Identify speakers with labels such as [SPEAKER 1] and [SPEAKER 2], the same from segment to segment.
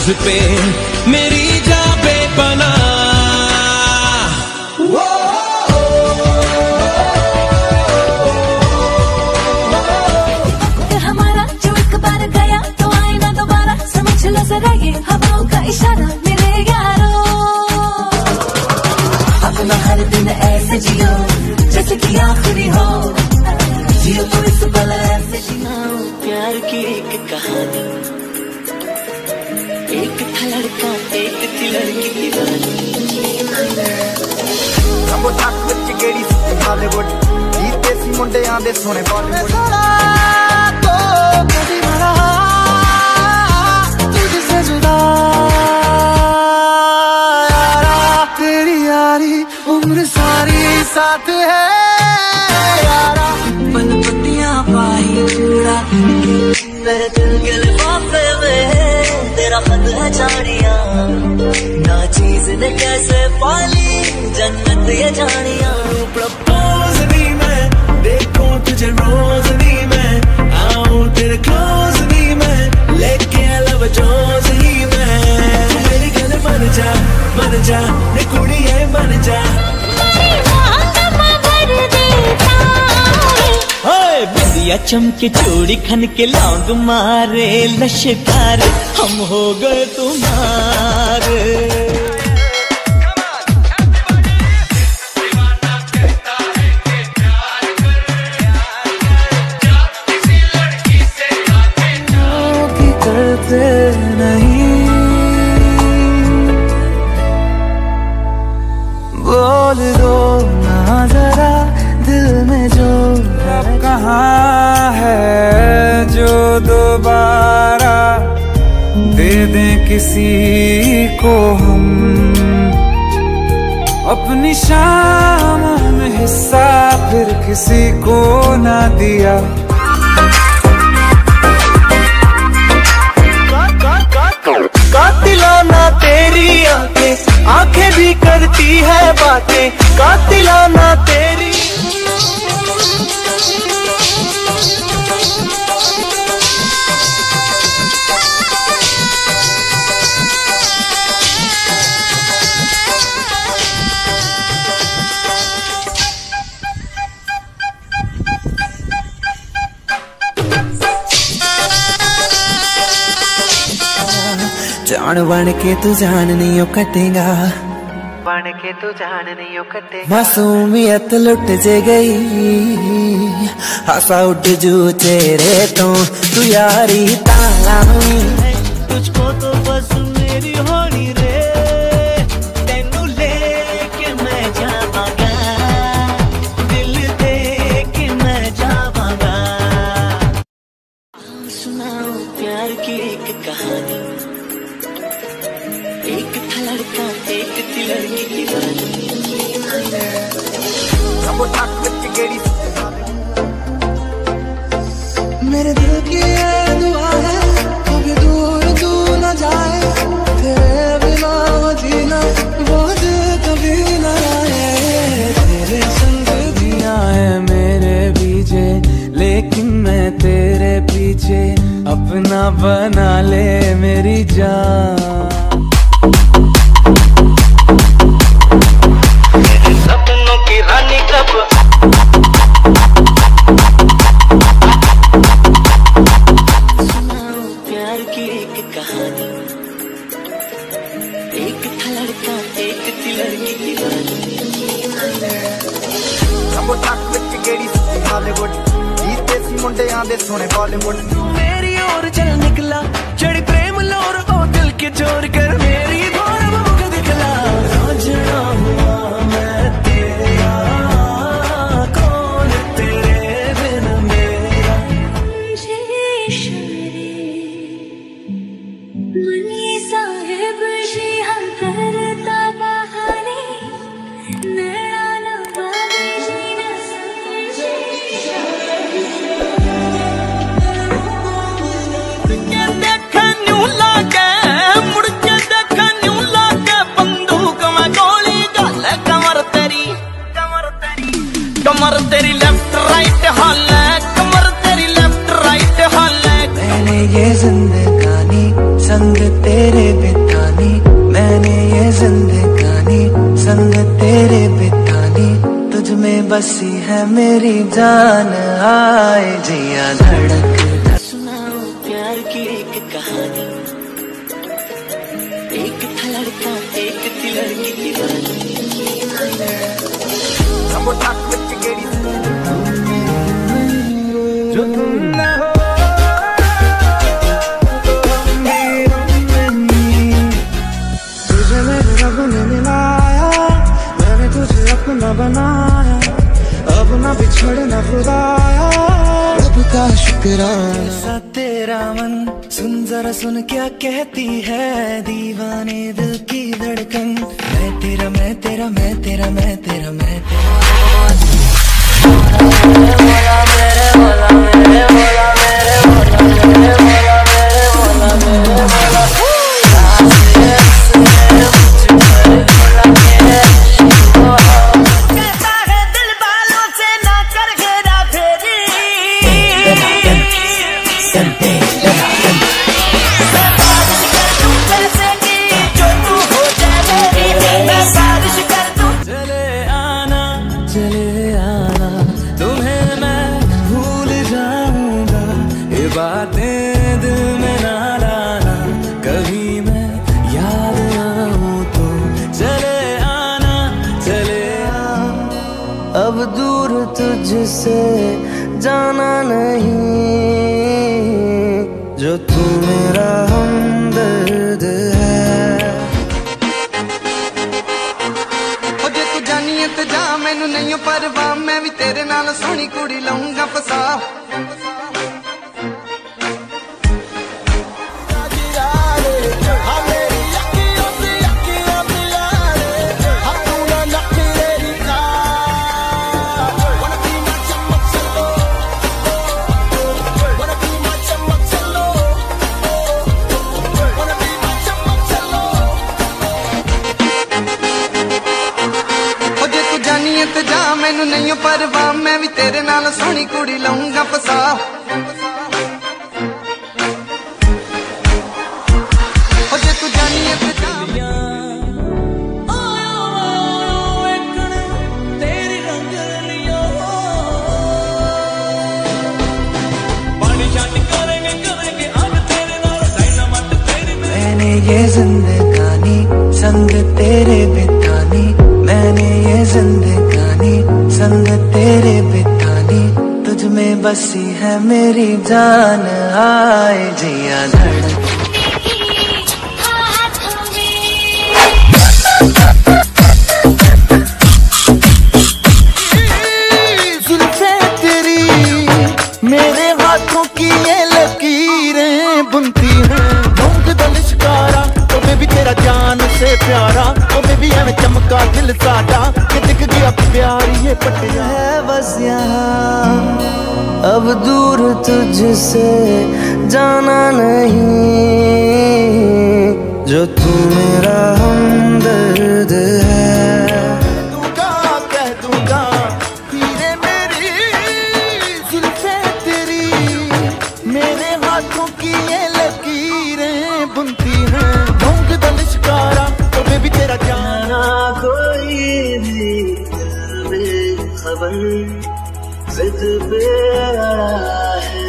[SPEAKER 1] तुझ पे मेरी जा बेपना।
[SPEAKER 2] हमारा जो एक बार गया तो आए ना दोबारा, समझ लो जरा ये हवाओं का इशारा मेरे यारों। अपना हर दिन ऐसे जियो जैसे कि आखिरी हो, जियो तो इस पल ऐसे जियो। प्यार की एक कहानी, एक था लड़का एक थी लड़की दीवानी।
[SPEAKER 3] रंबो तक विच गेड़ी हालीवुड, गीते सी मुंडियां दे सोने बॉलीवुड। तो कभी मरा तुझसे जुदा यारा, तेरी यारी उम्र सारी साथ है यारा।
[SPEAKER 2] पल पत्तियां पाही चूड़ा मेरे दिल के लिफाफे में, तेरा खत है झाड़ियां ना चीज ने कैसे पाली जन्नत ये झाड़ियां।
[SPEAKER 1] प्रपोज नहीं मैं देखूं तुझे रोज नहीं मैं, आऊं तेरे क्लोज नहीं मैं, लेके लव जोज ही मैं। मेरी गल मन जा ने कुड़ी है मन जा। बिंदिया चमके चूड़ी खन के लौंग मारे लश्कार, हम हो गए तुम्हारे।
[SPEAKER 3] करते नहीं बोल दो ना जरा दिल में जो कहाँ है, जो दोबारा दे दें किसी को हम अपनी शामों में हिस्सा, फिर किसी को ना दिया। कातिलाना तेरी आंखें भी करती है बातें, कातिलाना तेरी। जान बन के तू जान नहीं ओ कटेगा, बन के तू जान नहीं ओ कटेगा। मासूमियत लुट जे गई हंसा उठ जू चेहरे तो, तू यारी ताला तुझको तो बस मेरी होनी रे, तेनू लेके मैं जावांगा, दिल दे के मैं जावांगा। सुनाओ प्यार की एक कहानी, एक था लड़का एक थी लड़की दीवानी। रंबो तक विच गेड़ी मेरे दिल की ये दुआ है, कभी दूर तू न जाए, तेरे बिना जीना वो दिल कभी न आए। तेरे संग जिया है मेरे पीछे, लेकिन मैं तेरे पीछे अपना बना ले मेरी जान। सपनों की रानी कब
[SPEAKER 2] सुनाओ प्यार की एक कहानी, एक था लड़का एक थी लड़की दीवानी।
[SPEAKER 3] रंबो तक विच गेड़ी हालीवुड, गीते सी मुंडियां दे सोने बॉलीवुड।
[SPEAKER 1] मेरी ओर चल निकला चढ़ी प्रेम लोर, ओ दिल के चोर कर मेरी भोर मुख दिखला। राजना हुआ मैं तेरा, कौन तेरे बिन मेरा।
[SPEAKER 2] मनी साहेब जी हम करता बहाने, नैना न पावे जी न समझे।
[SPEAKER 1] कमर तेरी लेफ्ट राइट हाल है, कमर तेरी लेफ्ट राइट हाल है।
[SPEAKER 3] मैंने ये जिंदगानी संग तेरे बितानी, मैंने ये जिंदगानी संग तेरे बितानी, तुझ में बसी है मेरी जान, आए जिया धड़क।
[SPEAKER 2] सुनाओ प्यार की एक कहानी, एक था लड़का एक थी लड़की दीवानी।
[SPEAKER 3] जो तुम ना हो तुझे मेरे रब ने मिलाया, मैंने तुझे अपना बनाया, अब ना बिछड़ना खुदाया, रब का शुक्राना। ऐसा तेरा मन सुन जरा सुन क्या कहती है दीवाने दिल की धड़कन, मैं तेरा मैं तेरा मैं तेरा मैं तेरा मैं तेरा। बातें दिल में ना लाना, कभी मैं याद आऊं तो चले आना चले आना। अब दूर तुझसे जाना नहीं, जो तू मेरा हमदर्द है। जे तू जानिए तो जा, मैनू नहीं परवाह, मैं भी तेरे नाल सोहनी कुड़ी लाऊंगा फसा। मैनू नहीं परवाह, मैं भी तेरे नाल सोहनी कुड़ी लाऊंगा फसा। जे तू जानिए ते जा तेरी रंग लियो, पानी छाट करेंगे करेंगे अब तेरे नाल डायनामाइट तेरी। मैंने ये जिंदगानी संग तेरे बितानी, मैंने ये जिंदगानी संग तेरे बितानी, तुझ में बसी है मेरी जान, आए जिया धड़क। जुल्फे तेरी मेरे हाथों की ये लकीरें बुनती हैं, ढूंढ दो लिशकारा तो बेबी तेरा जान से प्यारा, ओ बेबी हमें चमका दिल सादा, कि दिख गया प्यार ये पटिया है बस यहाँ। अब दूर तुझसे जाना नहीं, जो तू मेरा हमदर्द है। कह दूंगा हीरे मेरी जुल्फे तेरी, मेरे हाथों की ये लकीरें बुनती हैं, ढूंढ दो लिशकारा तो बेबी तेरा जाना। कोई भी खबर जिद पे अड़ा है,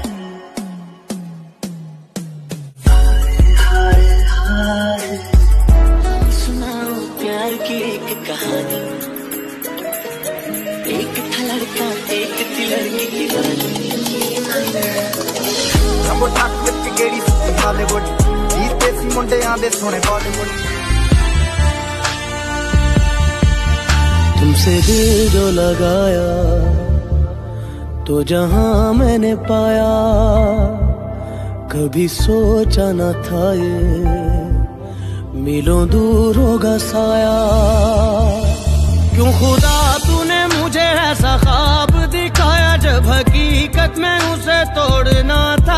[SPEAKER 3] हाय हाय।
[SPEAKER 2] सुनाओ प्यार की एक कहानी, एक था लड़का एक थी लड़की दीवानी।
[SPEAKER 3] तुमसे दिल जो लगाया तो जहां मैंने पाया, कभी सोचा न था ये मिलों दूर होगा साया। क्यों खुदा तूने मुझे ऐसा ख्वाब दिखाया, जब हकीकत में उसे तोड़ना था।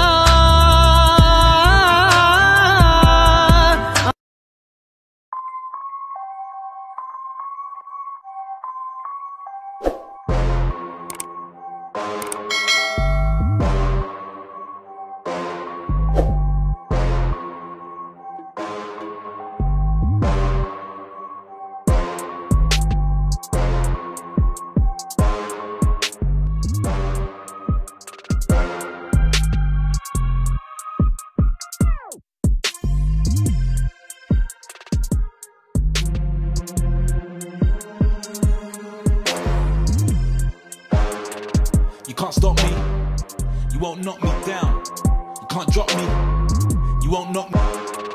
[SPEAKER 4] stop me. You won't knock me down. You can't drop me. You won't knock me.